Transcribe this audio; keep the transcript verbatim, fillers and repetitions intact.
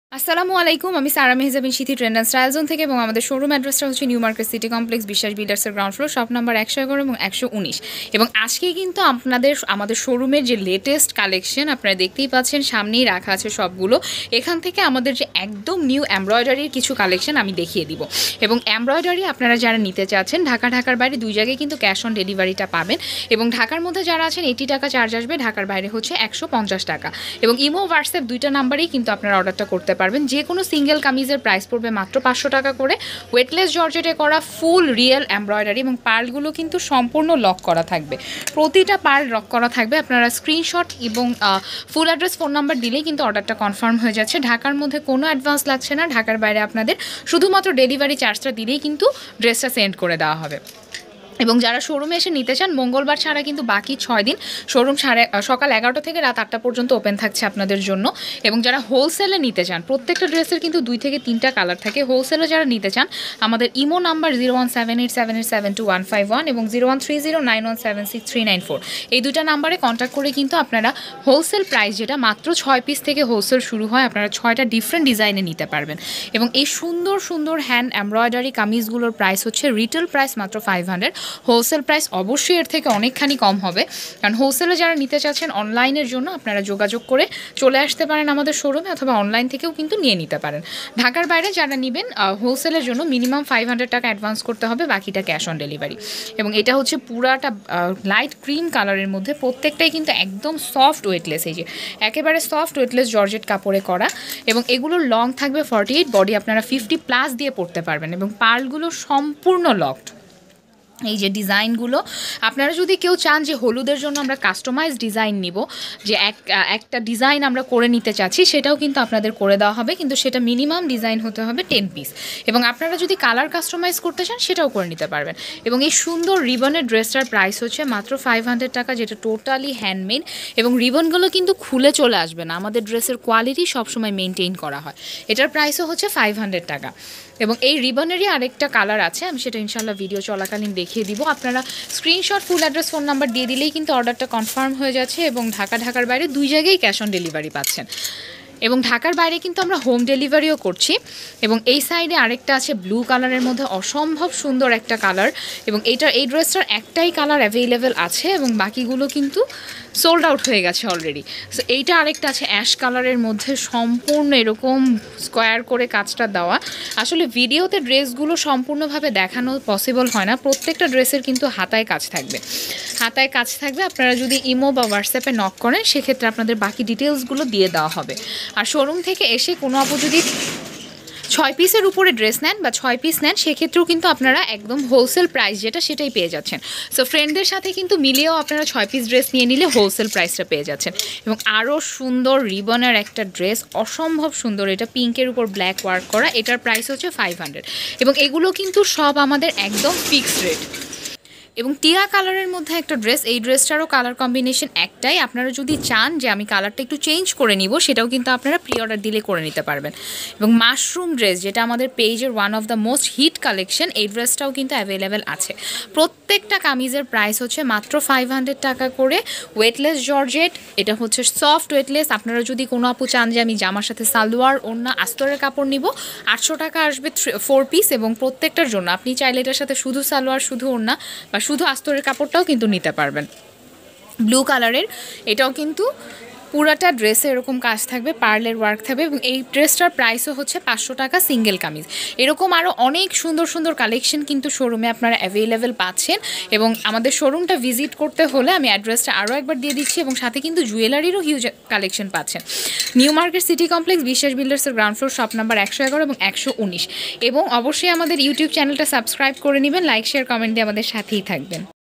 আসসালামু আলাইকুম আমি Sara Mehjabin Sithi trend and style zone থেকে এবং আমাদের শোরুম অ্যাড্রেসটা হচ্ছে new market city complex Biswas বিল্ডার্সের গ্রাউন্ড ফ্লোর শপ নাম্বার একশো এগারো এবং একশো উনিশ এবং আজকে কিন্তু আপনাদের আমাদের শোরুমের যে লেটেস্ট কালেকশন আপনারা দেখতেই পাচ্ছেন সামনেই রাখা আছে সবগুলো। এখান থেকে আমাদের যে একদম নিউ এমব্রয়ডারির কিছু কালেকশন আমি দেখিয়ে দিব এবং এমব্রয়ডারি আপনারা যারা নিতে চাচ্ছেন ঢাকা ঢাকার বাইরে দুই জায়গায় কিন্তু ক্যাশ অন ডেলিভারিটা পাবেন এবং ঢাকার মধ্যে যারা আছেন এইটি টাকা চার্জ আসবে, ঢাকার বাইরে হচ্ছে একশো পঞ্চাশ টাকা এবং ইমো হোয়াটসঅ্যাপ দুইটা নাম্বারেই কিন্তু আপনারা অর্ডারটা করতে পারবেন। যে কোনো সিঙ্গেল কামিজের প্রাইস পড়বে মাত্র পাঁচশো টাকা করে। ওয়েটলেস জর্জেটে করা ফুল রিয়েল এমব্রয়ডারি এবং পার্লগুলো কিন্তু সম্পূর্ণ লক করা থাকবে, প্রতিটা পার্ল লক করা থাকবে। আপনারা স্ক্রিনশট এবং ফুল অ্যাড্রেস ফোন নাম্বার দিলেই কিন্তু অর্ডারটা কনফার্ম হয়ে যাচ্ছে। ঢাকার মধ্যে কোনো অ্যাডভান্স লাগছে না, ঢাকার বাইরে আপনাদের শুধুমাত্র ডেলিভারি চার্জটা দিলেই কিন্তু ড্রেসটা সেন্ড করে দেওয়া হবে। এবং যারা শোরুমে এসে নিতে চান মঙ্গলবার ছাড়া কিন্তু বাকি ছয় দিন শোরুম সাড়ে সকাল এগারোটা থেকে রাত আটটা পর্যন্ত ওপেন থাকছে আপনাদের জন্য। এবং যারা হোলসেলে নিতে চান প্রত্যেকটা ড্রেসের কিন্তু দুই থেকে তিনটা কালার থাকে। হোলসেলে যারা নিতে চান আমাদের imo number zero one seven eight seven eight seven two one five one এবং zero one three zero nine one seven six three nine four এই দুইটা নাম্বারে কন্ট্যাক্ট করে কিন্তু আপনারা হোলসেল প্রাইস যেটা মাত্র ছয় পিস থেকে হোলসেল শুরু হয়, আপনারা ছয়টা ডিফারেন্ট ডিজাইনে নিতে পারবেন। এবং এই সুন্দর সুন্দর হ্যান্ড এমব্রয়ডারি কামিজগুলোর প্রাইস হচ্ছে রিটেল প্রাইস মাত্র ফাইভ হান্ড্রেড, হোলসেল প্রাইস অবশ্যই এর থেকে অনেকখানি কম হবে। কারণ হোলসেলে যারা নিতে চাচ্ছেন অনলাইনের জন্য আপনারা যোগাযোগ করে চলে আসতে পারেন আমাদের শোরুমে, অথবা অনলাইন থেকেও কিন্তু নিয়ে নিতে পারেন। ঢাকার বাইরে যারা নেবেন হোলসেলের জন্য মিনিমাম ফাইভ হান্ড্রেড টাকা অ্যাডভান্স করতে হবে, বাকিটা ক্যাশ অন ডেলিভারি। এবং এটা হচ্ছে পুরাটা লাইট ক্রিম কালারের মধ্যে, প্রত্যেকটাই কিন্তু একদম সফট ওয়েটলেস, এই যে একেবারে সফট ওয়েটলেস জর্জেট কাপড়ে করা এবং এগুলোর লং থাকবে ফর্টি এইট, বডি আপনারা ফিফটি প্লাস দিয়ে পড়তে পারবেন এবং পার্লগুলো সম্পূর্ণ লকড। এই যে ডিজাইনগুলো আপনারা যদি কেউ চান যে হলুদের জন্য আমরা কাস্টমাইজ ডিজাইন নিব, যে এক একটা ডিজাইন আমরা করে নিতে চাচ্ছি, সেটাও কিন্তু আপনাদের করে দেওয়া হবে, কিন্তু সেটা মিনিমাম ডিজাইন হতে হবে টেন পিস। এবং আপনারা যদি কালার কাস্টমাইজ করতে চান সেটাও করে নিতে পারবেন। এবং এই সুন্দর রিবনের ড্রেসটার প্রাইস হচ্ছে মাত্র ফাইভ হান্ড্রেড টাকা, যেটা টোটালি হ্যান্ডমেড এবং রিবনগুলো কিন্তু খুলে চলে আসবে না, আমাদের ড্রেসের কোয়ালিটি সবসময় মেনটেন করা হয়। এটার প্রাইসও হচ্ছে ফাইভ হান্ড্রেড টাকা। এবং এই রিবনেরই আরেকটা কালার আছে, আমি সেটা ইনশাল্লাহ ভিডিও চলাকালীন দেখিয়ে দিব। আপনারা screenshot full address phone number দিয়ে দিলেই কিন্তু অর্ডারটা কনফার্ম হয়ে যাচ্ছে এবং ঢাকা ঢাকার বাইরে দুই জায়গায় ক্যাশ অন ডেলিভারি পাচ্ছেন। এবং ঢাকার বাইরে কিন্তু আমরা হোম ডেলিভারিও করছি। এবং এই সাইডে আরেকটা আছে ব্লু কালারের মধ্যে, অসম্ভব সুন্দর একটা কালার এবং এইটার এই ড্রেসটার একটাই কালার অ্যাভেলেবেল আছে এবং বাকিগুলো কিন্তু সোল্ড আউট হয়ে গেছে অলরেডি। সো এইটা আরেকটা আছে অ্যাশ কালারের মধ্যে, সম্পূর্ণ এরকম স্কোয়ার করে কাজটা দেওয়া। আসলে ভিডিওতে ড্রেসগুলো সম্পূর্ণভাবে দেখানো পসিবল হয় না, প্রত্যেকটা ড্রেসের কিন্তু হাতায় কাজ থাকবে, হাতায় কাজ থাকবে। আপনারা যদি ইমো বা হোয়াটসঅ্যাপে নক করেন সেক্ষেত্রে আপনাদের বাকি ডিটেলসগুলো দিয়ে দেওয়া হবে। আর শোরুম থেকে এসে কোনো আপু যদি ছয় পিসের উপরে ড্রেস নেন বা ছয় পিস নেন সেক্ষেত্রেও কিন্তু আপনারা একদম হোলসেল প্রাইস যেটা সেটাই পেয়ে যাচ্ছেন। সো ফ্রেন্ডদের সাথে কিন্তু মিলিয়েও আপনারা ছয় পিস ড্রেস নিয়ে নিলে হোলসেল প্রাইসটা পেয়ে যাচ্ছেন। এবং আরও সুন্দর রিবনের একটা ড্রেস, অসম্ভব সুন্দর, এটা পিঙ্কের উপর ব্ল্যাক ওয়ার্ক করা, এটার প্রাইস হচ্ছে ফাইভ হান্ড্রেড এবং এগুলো কিন্তু সব আমাদের একদম ফিক্সড রেট। এবং টিয়া কালারের মধ্যে একটা ড্রেস, এই ড্রেসটারও কালার কম্বিনেশন একটাই, আপনারা যদি চান যে আমি কালারটা একটু চেঞ্জ করে নিব সেটাও কিন্তু আপনারা প্রি অর্ডার দিলে করে নিতে পারবেন। এবং মাশরুম ড্রেস যেটা আমাদের পেজের one of the most hit collection, এই ড্রেসটাও কিন্তু অ্যাভেলেবেল আছে। প্রত্যেকটা কামিজের প্রাইস হচ্ছে মাত্র ফাইভ হান্ড্রেড টাকা করে। ওয়েটলেস জর্জেট, এটা হচ্ছে সফট ওয়েটলেস। আপনারা যদি কোনো আপু চান যে আমি জামার সাথে সালোয়ার ওড়না আস্তরের কাপড় নিব, আটশো টাকা আসবে ফোর পিস এবং প্রত্যেকটার জন্য আপনি চাইলে এটার সাথে শুধু সালোয়ার শুধু ওড়না বা শুধু আস্তরের কাপড়টাও কিন্তু নিতে পারবেন। ব্লু কালারের এটাও কিন্তু পুরাটা ড্রেসে এরকম কাজ থাকবে, পার্লের ওয়ার্ক থাকবে এবং এই ড্রেসটার প্রাইসও হচ্ছে পাঁচশো টাকা সিঙ্গেল কামিজ। এরকম আরও অনেক সুন্দর সুন্দর কালেকশন কিন্তু শোরুমে আপনারা অ্যাভেলেবেল পাচ্ছেন। এবং আমাদের শোরুমটা ভিজিট করতে হলে আমি অ্যাড্রেসটা আরও একবার দিয়ে দিচ্ছি এবং সাথে কিন্তু জুয়েলারিরও হিউজ কালেকশন পাচ্ছেন। New market city complex Biswas বিল্ডার্সের গ্রাউন্ড ফ্লোর শপ নাম্বার একশো এগারো এবং একশো উনিশ। এবং অবশ্যই আমাদের ইউটিউব চ্যানেলটা সাবস্ক্রাইব করে নেবেন, লাইক শেয়ার কমেন্ট দিয়ে আমাদের সাথেই থাকবেন।